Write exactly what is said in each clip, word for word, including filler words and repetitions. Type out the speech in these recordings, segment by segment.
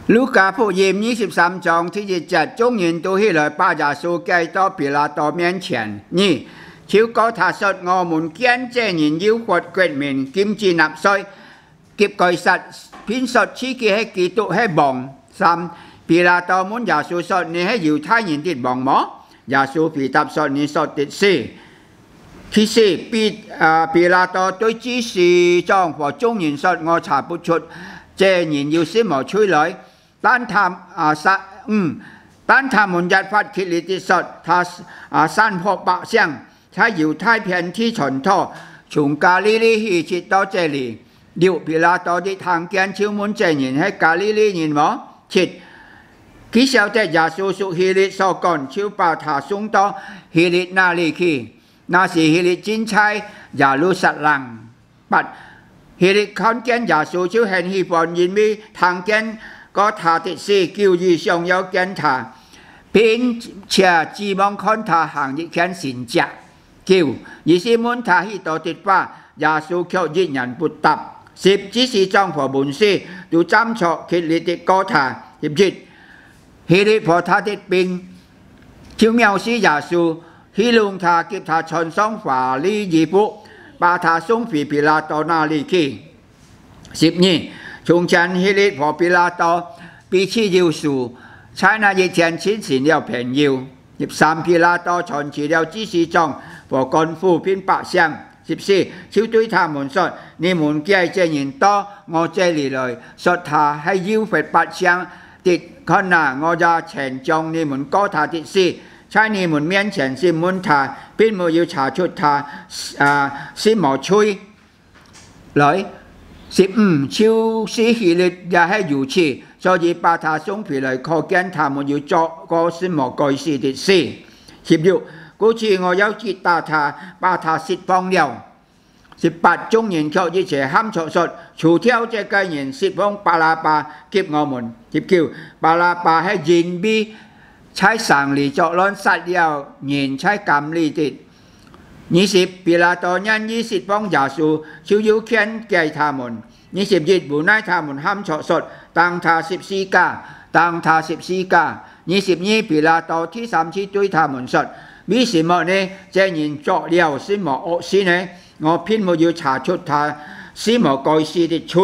ลูกาผู้ยิมยี่สิบสามจองที่จะจัดจงยินตัวให้เลยป้าจะสู้แก่ต่อปิลาโตเมียนเฉียนนี่ชิวก็ถ้าสดงอหมุนเกี้ยนเจยินยิ้วขวดเกล็ดเหม็นกิมจีนับซอยเก็บก่อยสัตว์พินสดชี้กีให้กีตุให้บ่องซ้ำปิลาโตมุนยาสูสดนี้ให้อยู่ท่ายินติดบ่องหมอยาสูปีตับสดนี้สดติดซีที่สี่ปีปิลาโตด้วยจีสีจองพอจงยินสดงอชาปุชุดเจยินอยู่ซิหมอช่วยเลยต้านทำอาสะอืมต้านทำมุนยัดฟัดคิริติสดทาอาสั้นพบปะเสียงใช้อยู่ท้ายเพียนที่ชนท่อฉุงกาลิลีฮีชิตโตเจลีดิวพิลาโตที่ทางแกนชิวมุนเจยินให้กาลิลียินหมอชิดกิเซลเตยาสูสุฮิริโซก่อนชิวปาถาสุงโตฮิรินาลีคีนาสีฮิริจินชัยยาลุสัตลังปัดฮิริคอนแกนยาสูชิวเห็นฮีปอนยินมีทางแกนก็ทาติสีกิวยีชงเยาแกนทาเป็นเชียจีมองคอนทาห่างยิ่งแขนสินจักกิวยี่สิมุนทาฮิโตติดว่ายาสูเขียวยินยันปุตตับสิบจีสีจองพอบุญซีดูจำเฉาะคิดลิติโกทาสิบจิตฮิริพอทาติดปิงชิวเมียวซียาสูฮิลุงทากิบทาชนสองฝาลียีปุปาทาซุงฝีปิลาโตนาลีคีสิบนี่ชุงชันฮิริพอปิลาโตปีชียิวสูใช้นายีเทียนชิ้นสินเดียวแผ่นยิวสิบสามปิลาโตชนฉีเดียวจีสีจองพอกอนฟูพินปะเซียงสิบสี่ชิวตุ้ยทาหมุนสดนี่หมุนเกี้ยเจยินโตงอเจลีเลยสดทาให้ยิวเฟดปัดเซียงติดข้อหน้างอยาแฉนจองนี่หมุนก็ทาติดสี่ใช้นี่หมุนเมียนแฉนซิมุนทาปิ้นมือยิวชาชุดทาซิหมอชุยเลยสิบอืมชิวสีหิริอย่าให้อยู่ชี所以把他送回來，可見他們要作個什麼改善的事。十六，嗰次我有接打他，把他釋放了。十八，中人卻一齊喊錯說，除掉這個人釋放巴拉巴給我們。十九，巴拉巴喺人比ใช้สั่งหลีจอร้อนสัตว์เดียวเงินใช้กรรมลีติดยี่สิบปิลาโตยันยี่สิบป้องยาสูชิวยิวเขียนแก่ทามนยี่สิบยิดบุญนายทามนห้ามเฉาะสดตังทาสิบสี่กาตังทาสิบสี่กายี่สิบยี่ปิลาโตที่สามชีตุยทามนสดมีสิมเนี่ยเจยินเจาะเดียวสิหมอโอสิเนี่ย我偏冇要查出他是冇該事的罪，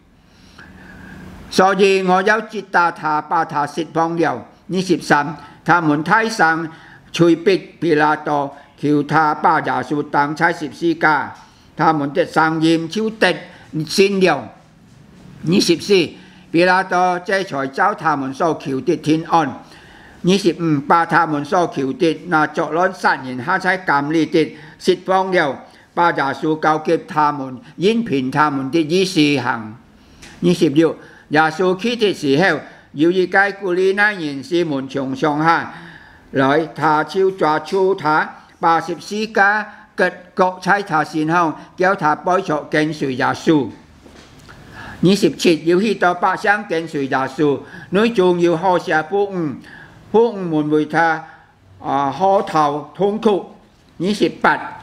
所以我有接打他，把他釋放了。二十三，他們太上隨逼比拉多，叫他把耶穌當差十字架，他們的上驗超敵善了。二十四，比拉多這才找他們所求的天安。二十五，把他們所求的那作亂殺人下差監理的釋放了。把耶穌交給他們，應憑他們的意思行。二十六，耶穌去的時候，要以解雇哩那人士們從上下來，他就抓住他，把十字架割割在他身後，叫他背著跟隨耶穌。二十七，要去到百姓跟隨耶穌，你仲要學習父母，父母們為他啊可頭痛苦。二十八。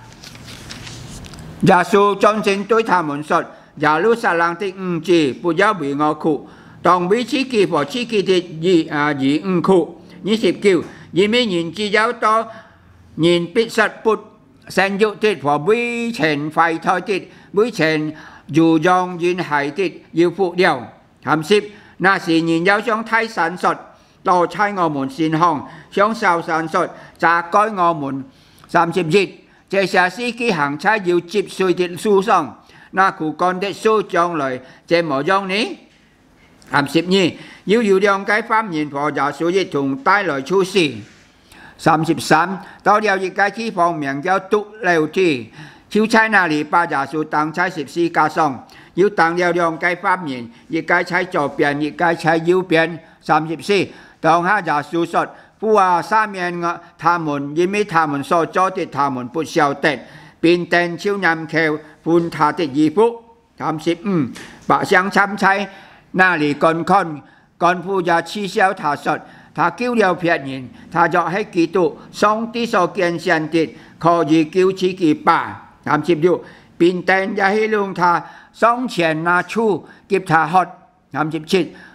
耶穌真正對他們說：耶路撒冷的兒子，不要為我哭，當為自己和自己的兒啊兒兒哭。二十九，因為人只有多人必實不生育的和未曾懷胎的，未曾乳養嬰孩的要負了。三十，那時人有像太神術，多差我們善行，像受神術責該我們。三十一。這些司機行差要接稅的書上，那苦幹的書將來這麼樣呢？三十二，要要諒解犯人和耶穌一同帶來處事。三十三，到了一個地方名叫獨流地，就在那裡把耶穌當在十字架上，要當了諒解犯人，一個在左邊，一個在右邊。三十四，當下耶穌說。ผู้ว่าสามี他們因為他們所做的他們不曉得，便定超任求判他的義父。三十五，百姓參差那裡觀看，幹部也嗤笑他說：他叫了別人，他就係基督，上帝所揀選的，可以叫自己吧。三十六，便定也戲弄他，上前拿醋給他喝。三十七，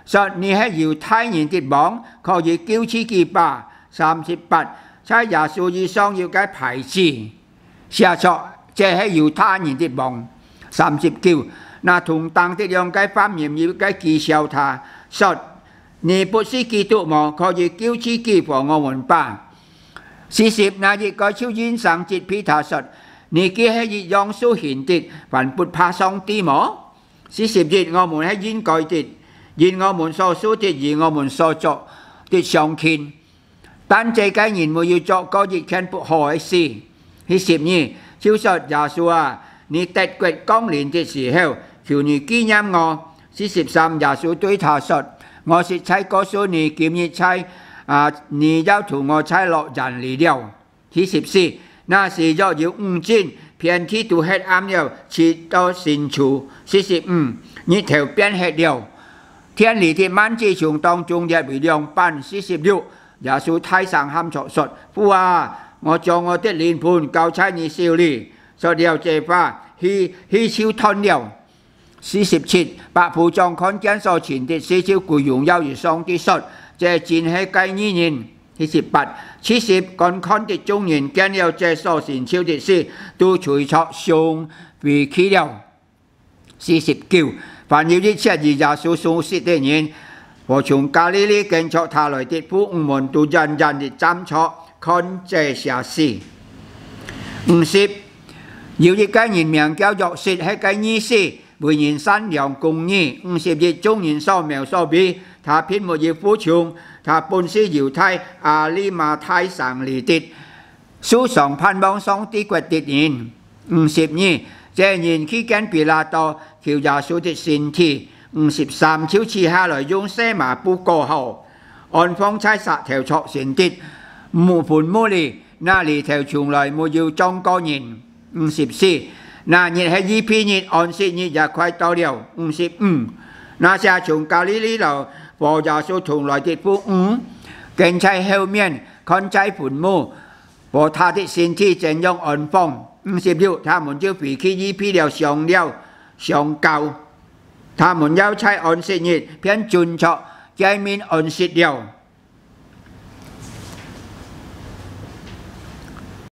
所以你喺猶太人的網可以糾此幾百三十八，在耶穌以上要嘅牌子寫錯，這係猶太人的網。三十九，那同當的兩個方言要嘅譏笑他，說你不是基督麼？可以糾此幾for我們吧。四十，那一個超現上節彼他說：你既係一樣所顯的，還不怕上帝麼？四十一，我們係應該的，因我們所說的與我們所作的相近。但這個人沒有做過一件不好的事。四十二，就說耶穌啊，你得國降臨的時候，求你紀念我。四十三，耶穌對他說：我是猜告訴你，今日猜啊，你要同我猜落人裏了。四十四，那時若有五箭，遍地都黑暗了，直到深處。四十五，日頭變黑了，天裡的幔子從當中裂為兩半。四十六，耶穌太上喊着說：父啊，我將我的靈魂交在你手裡。說了這話，氣氣消吞了。四十七，百夫長看見所傳的事，就歸榮耀於上帝說：這真係該義人。四十八，七十觀看的眾人見了這所傳召的事，都隨著上回去了。四十九，凡有一切以耶穌所說的人，和從加利利跟着他來的婦女們，都人人地站着看這些事。五十，有一個人名叫約瑟，係個義士，為人善良公義。五十一，眾人所描所比，他並沒有服從。他本是猶太亞利馬太省裏的，素常盼望上帝國的人。五十二，這人去見彼拉多，求耶穌的身體。五十三，就賜下來用細麻布裹好，安放在石頭戳成的墓墳墓裏，那裏頭從來沒有葬過人。五十四，那日係伊庇日，安息日也快到了。五十五，那些從加利利來和耶穌同來的婦女，跟在後面看在墳墓和他的身體怎樣安放。五十六，他們就回去伊庇了上了上教，他們要在安息日便準確見面安息了。